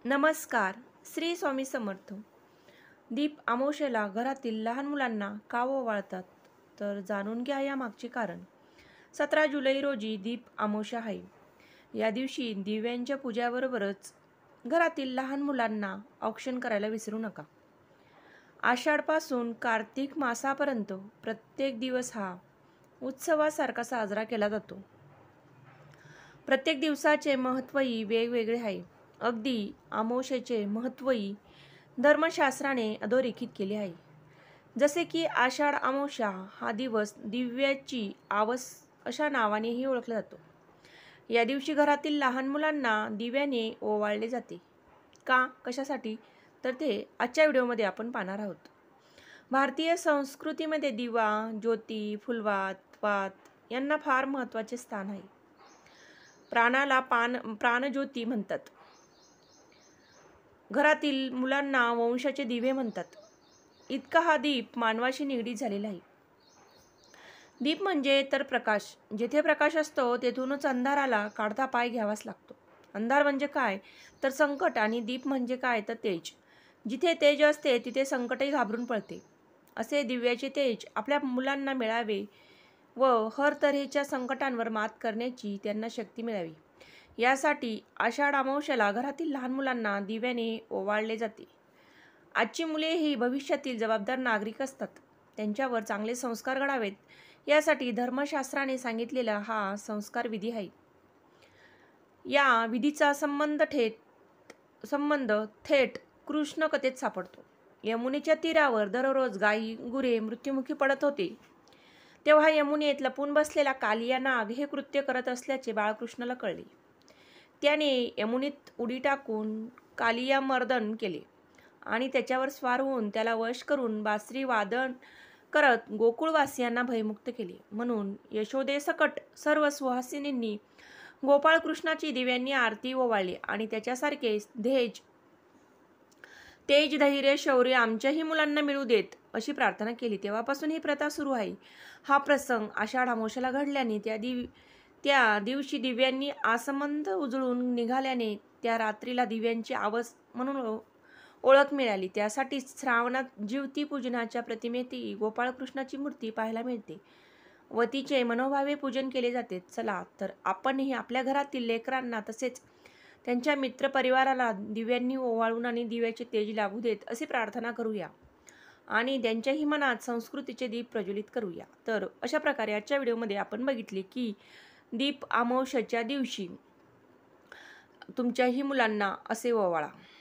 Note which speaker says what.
Speaker 1: नमस्कार. श्री स्वामी समर्थ. दीप अमावस्येला घरातील लहान मुलांना का ओवाळतात? तर जाणून घ्या या मागचे कारण. 17 जुलै रोजी दीप अमावस्या आहे. या दिवशी दिव्यांच्या पूजाबरोबरच घरातील लहान मुलांना औक्षण करायला विसरू नका. आषाढपासून कार्तिक मासापर्यंत प्रत्येक दिवस हा उत्सवासारखा साजरा केला जातो. प्रत्येक दिवसाचे महत्त्वही वेगवेगळे आहे. अगदी अमावस्येचे महत्त्वही धर्मशास्त्राने अधोरेखित केले आहे. जसे की आषाढ अमावस्या हा दिवस दिव्याची आवस अशा नावानेही ओळखला जातो. या दिवशी घरातील लहान मुलांना दिव्याने ओवाळले जाते. का, कशासाठी? तर ते आजच्या व्हिडिओमध्ये आपण पाहणार आहोत. भारतीय संस्कृतीमध्ये दिवा, ज्योती, फुलवात, वात यांना फार महत्त्वाचे स्थान आहे. प्राणाला प्राणज्योती म्हणतात. घरातील मुलांना वंशाचे दिवे म्हणतात. इतका हा दीप मानवाशी निगडीत झालेला आहे. दीप म्हणजे तर प्रकाश. जेथे प्रकाश असतो तेथूनच अंधाराला काढता पाय घ्यावाच लागतो. अंधार म्हणजे काय? तर संकट. आणि दीप म्हणजे काय? तर तेज. जिथे तेज असते तिथे संकटही घाबरून पळते. असे दिव्याचे तेज आपल्या मुलांना मिळावे व हर तऱ्हेच्या संकटांवर मात करण्याची त्यांना शक्ती मिळावी, यासाठी आषाढ अमावस्येला घरातील लहान मुलांना दिव्याने ओवाळले जाते. आजची मुले ही भविष्यातील जबाबदार नागरिक असतात. त्यांच्यावर चांगले संस्कार घडावेत यासाठी धर्मशास्त्राने सांगितलेला हा संस्कार विधी आहे. या विधीचा संबंध थेट कृष्ण कथेत सापडतो. यमुनेच्या तीरावर दररोज गायी गुरे मृत्युमुखी पडत होते, तेव्हा यमुनेत लपून बसलेला कालिया नाग हे कृत्य करत असल्याचे बाळकृष्णाला कळले. त्याने यमुनेत उडी टाकून कालिया मर्दन केले आणि त्याच्यावर स्वार होऊन त्याला वश करून बासरी वादन करत गोकुळवासियांना भयमुक्त केले. म्हणून यशोदेसकट सर्व सुहासिनींनी गोपाळकृष्णाची दिव्यांनी आरती ओवाळली आणि त्याच्यासारखे तेज, धैर्य, शौर्य आमच्याही मुलांना मिळू देत अशी प्रार्थना केली. तेव्हापासून ही प्रथा सुरू आहे. हा प्रसंग आषाढ अमावस्येला घडल्याने त्या दिवशी दिव्यांनी आसमंत उजळून निघाल्याने त्या रात्रीला दिव्यांची आवस म्हणून ओळख मिळाली. त्यासाठी श्रावणात ज्योती पूजनाच्या प्रतिमेतही गोपाळकृष्णाची मूर्ती पाहायला मिळते व तिचे मनोभावे पूजन केले जाते. चला तर आपणही आपल्या घरातील लेकरांना तसेच त्यांच्या मित्रपरिवाराला दिव्यांनी ओवाळून आणि दिव्याचे तेज लाभू देत अशी प्रार्थना करूया आणि त्यांच्याही मनात संस्कृतीचे दीप प्रज्वलित करूया. तर अशा प्रकारे आजच्या व्हिडिओमध्ये आपण बघितले की दीप अमावस्येच्या दिवशी तुमच्याही मुलांना असे ओवाळा.